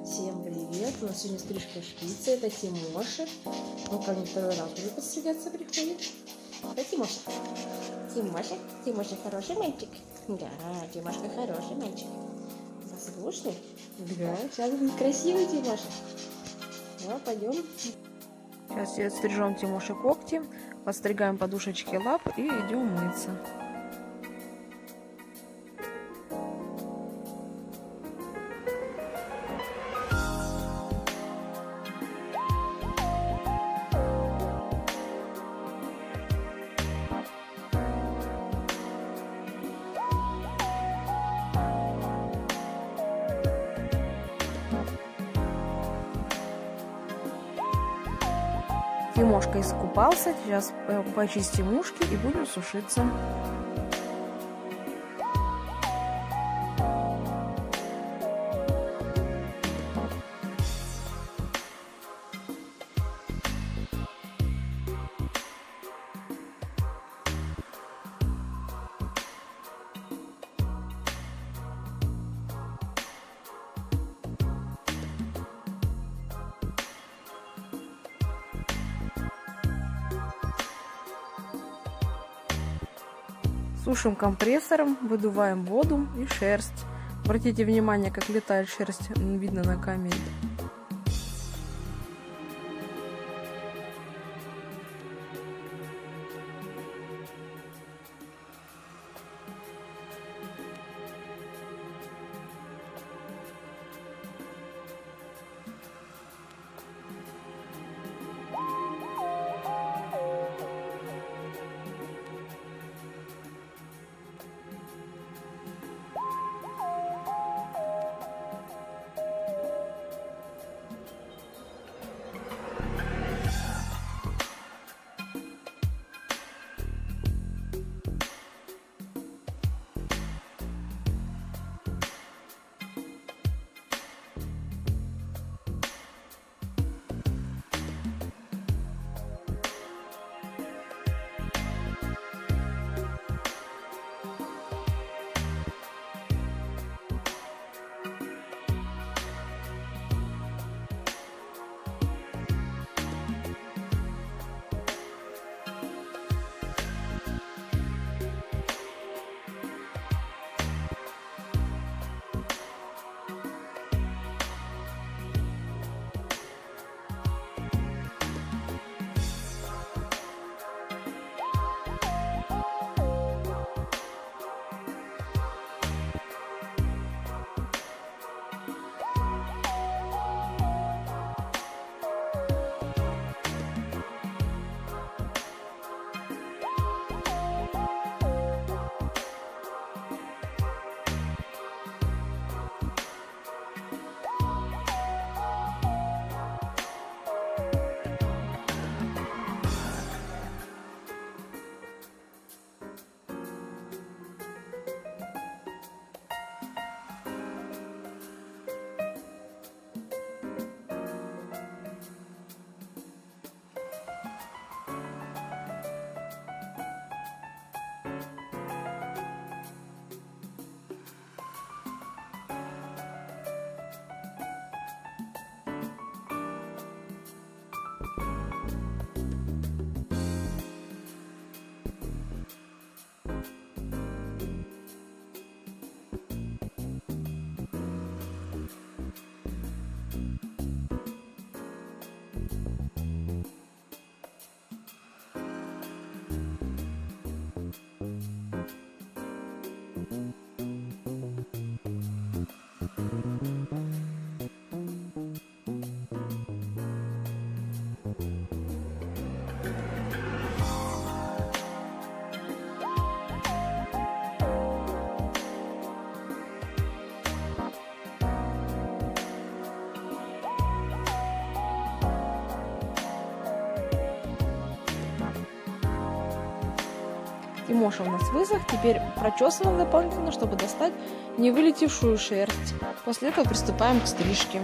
Всем привет! У нас сегодня стрижка шпицы. Это Тимоша. Он ко мне второй раз уже подстригаться приходит. Да, Тимоша? Тимоша? Тимоша хороший мальчик? Да, Тимошка хороший мальчик. Послушный? Да, сейчас будет красивый Тимоша. Да, пойдем. Сейчас стрижем Тимоше когти, подстригаем подушечки лап и идем мыться. Тимошка искупался, сейчас почистим ушки и будем сушиться. Сушим компрессором, выдуваем воду и шерсть. Обратите внимание, как летает шерсть, видно на камере. Тимоша у нас высох, теперь прочесываем дополнительно, чтобы достать не вылетевшую шерсть. После этого приступаем к стрижке.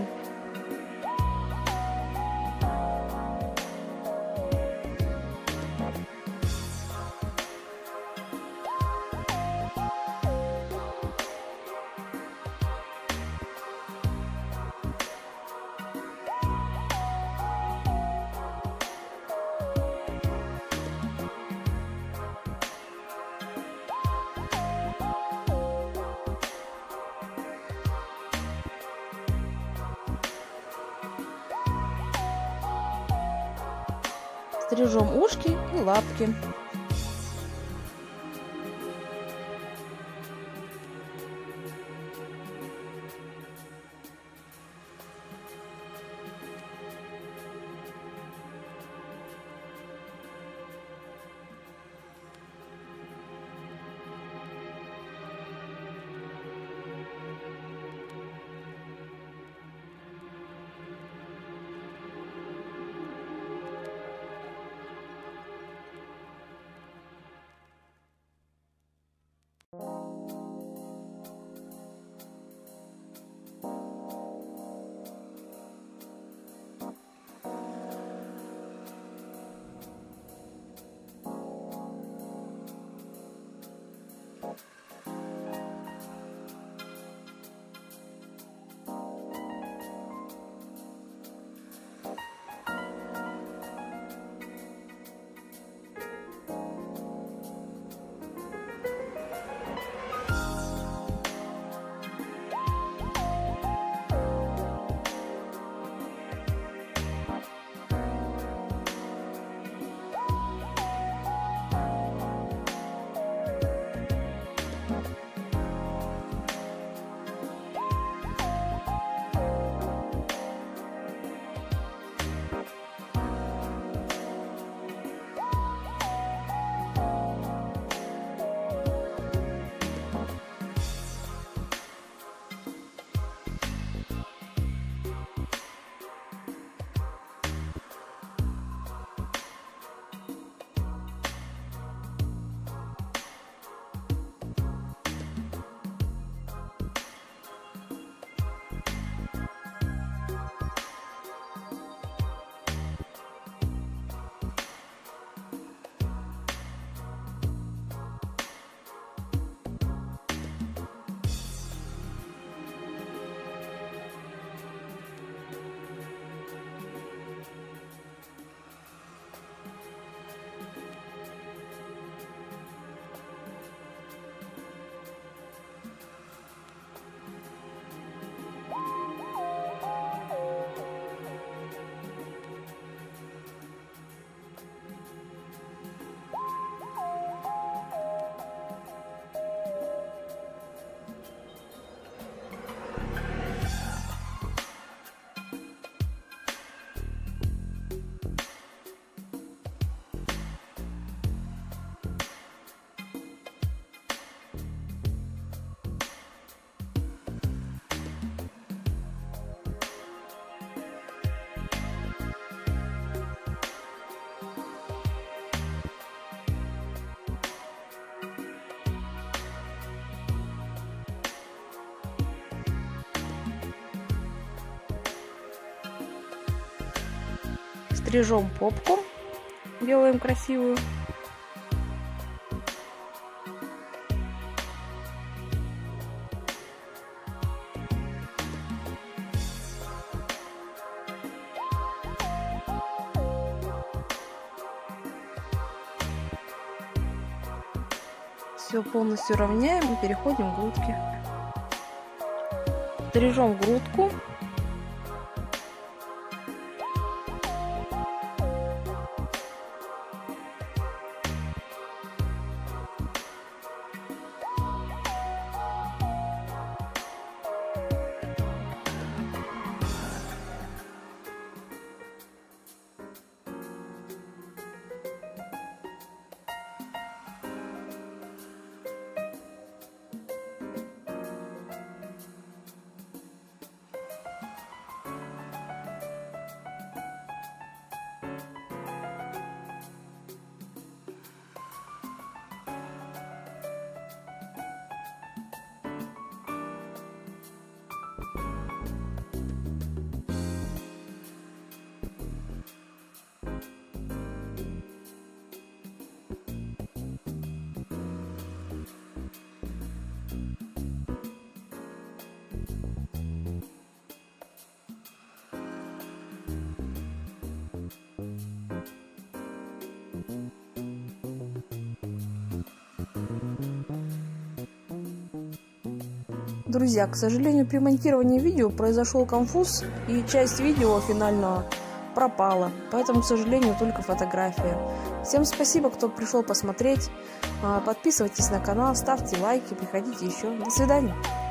Стрижем ушки и лапки. Стрижем попку, делаем красивую. Все полностью равняем и переходим к грудке. Стрижем грудку. Друзья, к сожалению, при монтировании видео произошел конфуз, и часть видео финального пропала. Поэтому, к сожалению, только фотография. Всем спасибо, кто пришел посмотреть. Подписывайтесь на канал, ставьте лайки, приходите еще. До свидания.